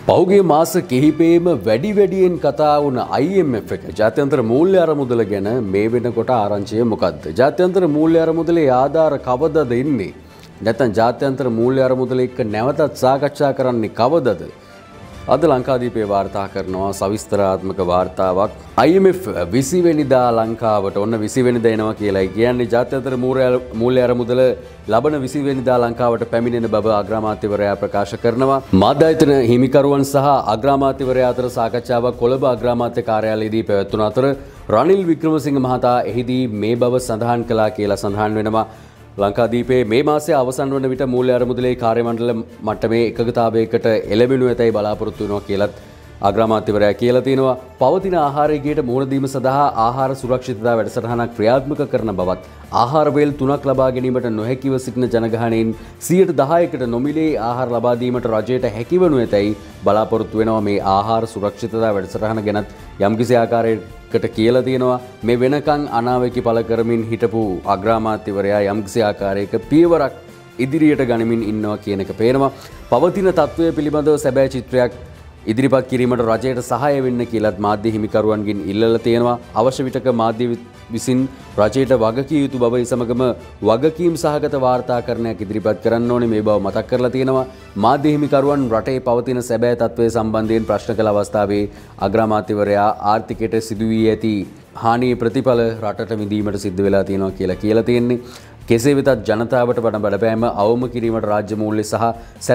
පහුගිය මාස කිහිපෙම වැඩියෙන් කතා වුණ IMF එක ජාත්‍යන්තර මූල්‍ය අරමුදල ගැන මේ වෙනකොට ආරංචිය මොකද්ද? ජාත්‍යන්තර මූල්‍ය අරමුදලේ ආධාර කවදද එන්නේ? නැත්නම් ජාත්‍යන්තර මූල්‍ය අරමුදල එක්ක නැවතත් සාකච්ඡා කරන්නේ කවදද? අද ලංකාදීපේ වාර්තා කරනවා සවිස්තරාත්මක වාර්තාවක්. IMF 20 වෙනිදා ලංකාවට ඔන්න 20 වෙනිදා එනවා කියලායි කියන්නේ. ජාත්‍යන්තර මූල්‍ය අරමුදල ලබන 20 වෙනිදා ලංකාවට පැමිණෙන බව අග්‍රාමාත්‍යවරයා ප්‍රකාශ කරනවා. මාධ්‍ය ආයතන හිමිකරුවන් සහ අග්‍රාමාත්‍යවරයා අතර සාකච්ඡාවක් කොළඹ අග්‍රාමාත්‍ය කාර්යාලයේදී පැවැත්වුණ අතර රනිල් වික්‍රමසිංහ මහතා එහිදී මේ බව සඳහන් කළා කියලා සඳහන් වෙනවා. ලංකාදීපේ මේ මාසයේ අවසන් වන විට මූල්‍ය අරමුදලේ කාර්ය මණ්ඩල මට්ටමේ එකගතාවයකට එළඹෙනු ඇතැයි බලාපොරොත්තු වෙනවා කියලත් අග්‍රාමාත්‍යවරයා කියලා තියෙනවා. පවතින ආහාර ගේට මුහුණ දීම සඳහා ආහාර සුරක්ෂිතතා වැඩසටහනක් ක්‍රියාත්මක කරන බවත් ආහාර වේල් 3ක් ලබා ගැනීමට නොහැකිව සිටින ජනගහනයෙන් 10%කට නොමිලේ ආහාර ලබා දීමට රජයට හැකිවනු ඇතැයි බලාපොරොත්තු වෙනවා. මේ ආහාර සුරක්ෂිතතා වැඩසටහන ගැනත් යම්කිසි ආකාරයකට කියලා තියෙනවා. මේ වෙනකන් අනාවැකි පළ කරමින් හිටපු අග්‍රාමාත්‍යවරයා යම්කිසි ආකාරයක පියවරක් ඉදිරියට ගනිමින් ඉන්නවා කියන එක පේනවා. පවතින තත්ත්වය පිළිබඳව සැබෑ චිත්‍රයක් ඉදිරිපත් කිරීමට රජයට සහාය වෙන්න කියලත් මාධ්‍ය හිමිකරුවන්ගෙන් ඉල්ලලා තියෙනවා. අවශ්‍ය විටක මාධ්‍ය විසින් රජයට වගකිය යුතු බව සමගම වගකීම් සහගත වාර්තාකරණයක් ඉදිරිපත් කරන්න ඕනේ මේ බව මතක් කරලා තියෙනවා. මාධ්‍ය හිමිකරුවන් රටේ පවතින සැබෑ තත්ත්වය සම්බන්ධයෙන් ප්‍රශ්න කළ අවස්ථාවේ අග්‍රාමාත්‍යවරයා ආර්ථිකයට සිදු වී ඇති හානියේ ප්‍රතිඵල රටට විඳීමට සිද්ධ වෙලා තියෙනවා කියලා තියෙන්නේ. කෙසේ වෙතත් ජනතාවට වඩා බලපෑම අවම කිරීමට රාජ්‍ය මූල්‍ය සහ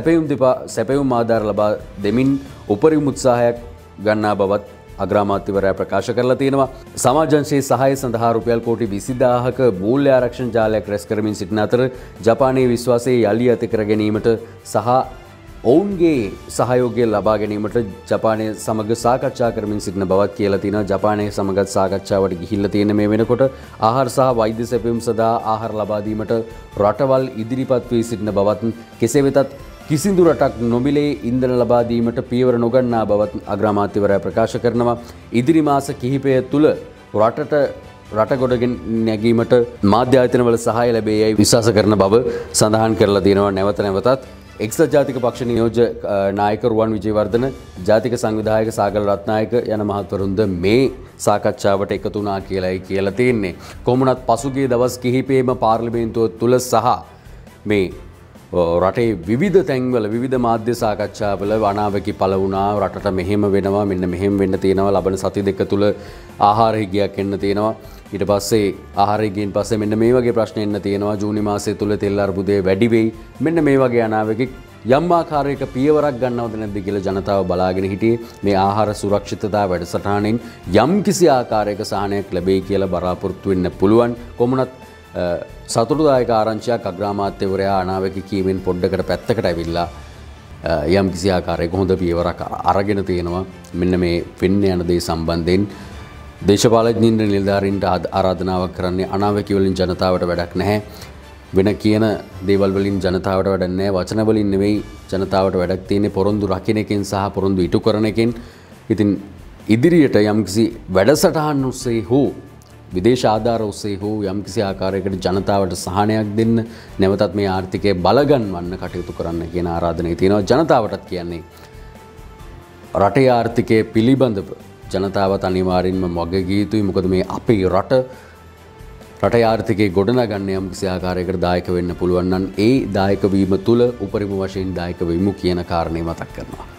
සැපයුම් ආධාර ලබා දෙමින් උපරිම උත්සාහයක් ගන්නා බවත් අග්‍රාමාත්‍යවරයා ප්‍රකාශ කරලා තියෙනවා. සමාජංශයේ සහාය සඳහා රුපියල් කෝටි 20000ක මූල්‍ය ආරක්ෂණ ජාලයක් රැස් කරමින් සිටින අතර ජපානයේ විශ්වාසය යලි ඇති කර ගැනීමට සහ ඔවුන්ගේ සහයෝගය ලබා ගැනීමට ජපානය සමග සාකච්ඡා කරමින් සිටින බවත් කියලා තියෙනවා. ජපානය සමගත් සාකච්ඡාවට ගිහිල්ලා තියෙන මේ වෙනකොට ආහාර සහ වෛද්‍ය සැපයුම් සඳහා ආහාර ලබා දීමට රටවල් ඉදිරිපත් වී සිටින බවත් කෙසේ වෙතත් කිසිදු රටක් නොමිලේ ඉන්ධන ලබා දීමට පියවර නොගන්නා බවත් අග්‍රාමාත්‍යවරයා ප්‍රකාශ කරනවා. ඉදිරි මාස කිහිපය තුළ රට ගොඩගෙන නැගීමට මාධ්‍ය ආයතනවල සහාය ලැබෙයි විශ්වාස කරන බව සඳහන් කරලා තියෙනවා. නැවතත් එක්සත් ජාතික පක්ෂ නියෝජ්‍ය නායක රුවන් විජේවර්ධන, ජාතික සංවිධායක සාගල රත්නායක යන මහත්වරුන්ද මේ සාකච්ඡාවට එකතු වුණා කියලායි කියලා තියෙන්නේ. කොහොමුණත් පසුගිය දවස් කිහිපෙම පාර්ලිමේන්තුව තුල සහ මේ රටේ විවිධ තැන්වල විවිධ මාධ්‍ය සාකච්ඡාවල අනාවැකි පළ වුණා. රටට මෙහෙම වෙනවා, මෙන්න මෙහෙම වෙන්න තියෙනවා, ලබන සති දෙක තුල ආහාර හිගයක් එන්න තියෙනවා. ඊට පස්සේ ආහාර හිගයෙන් පස්සේ මෙන්න මේ වගේ ප්‍රශ්න එන්න තියෙනවා. ජූනි මාසය තුල තෙල් අර්බුදය වැඩි වෙයි. මෙන්න මේ වගේ අනාවැකි යම් ආකාරයක පියවරක් ගන්නවද නැද්ද කියලා ජනතාව බලාගෙන හිටියේ. මේ ආහාර සුරක්ෂිතතා වැඩසටහනෙන් යම් කිසි ආකාරයක සහනයක් ලැබෙයි කියලා බලාපොරොත්තු වෙන්න පුළුවන්. කොමුණත් සතුටුදායක ආරංචියක් අග්‍රාමාත්‍යවරයා අනාවැකි කීමෙන් පොඩ්ඩකට පැත්තකට ඇවිල්ලා යම් කිසි ආකාරයක හොඳ පියවරක් අරගෙන තියෙනවා. මෙන්න මේ වෙන්න යන දේ සම්බන්ධයෙන් දේශපාලඥයින් නිලධාරීන්ට ආරාධනාවක් කරන්නේ අනාවැකි වලින් ජනතාවට වැඩක් නැහැ. වෙන කියන දේවල් වලින් ජනතාවට වැඩක් නැහැ. වචන වලින් නෙවෙයි ජනතාවට වැඩක් තියෙන්නේ පොරොන්දු රකින්න එකෙන් සහ පොරොන්දු ඉටු කරන එකෙන්. ඉතින් ඉදිරියට යම්කිසි වැඩසටහන් ඔස්සේ හෝ විදේශ ආධාර ඔස්සේ හෝ යම්කිසි ආකාරයකට ජනතාවට සහනයක් දෙන්න, නැවතත් මේ ආර්ථිකය බලගන්වන්න කටයුතු කරන්න කියන ආරාධනය තියෙනවා. ජනතාවටත් කියන්නේ රටේ ආර්ථිකය පිළිබඳව ජනතාවත් අනිවාර්යෙන්ම වගකිය යුතුයි. මොකද මේ අපේ රටේ ආර්ථිකය ගොඩනගන්න යම්කිසි ආකාරයකට දායක වෙන්න පුළුවන් නම් ඒ දායක වීම තුළ උපරිම වශයෙන් දායක වෙමු කියන කාරණේ මතක් කරනවා.